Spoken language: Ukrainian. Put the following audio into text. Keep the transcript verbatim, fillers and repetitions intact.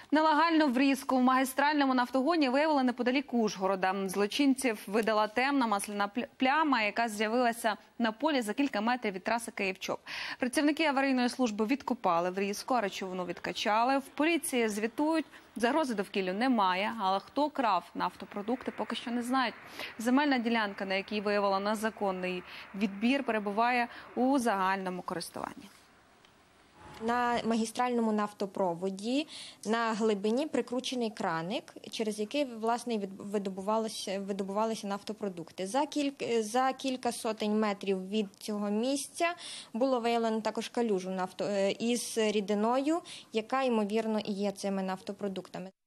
Нелегальну врізку в магістральному нафтогоні виявили неподалік Ужгорода. Злочинців видала темна масляна пляма, яка з'явилася на полі за кілька метрів від траси Київ-Чоп. Працівники аварійної служби відкопали врізку, а речовину відкачали. В поліції звітують, загрози довкіллю немає, але хто крав нафтопродукти, поки що не знають. Земельна ділянка, на якій виявила незаконний відбір, перебуває у загальному користуванні. На магістральному нафтопроводі на глибині прикручений краник, через який, власне, видобувалися, видобувалися нафтопродукти. За кілька, за кілька сотень метрів від цього місця було виявлено також калюжу нафто, із рідиною, яка, ймовірно, і є цими нафтопродуктами.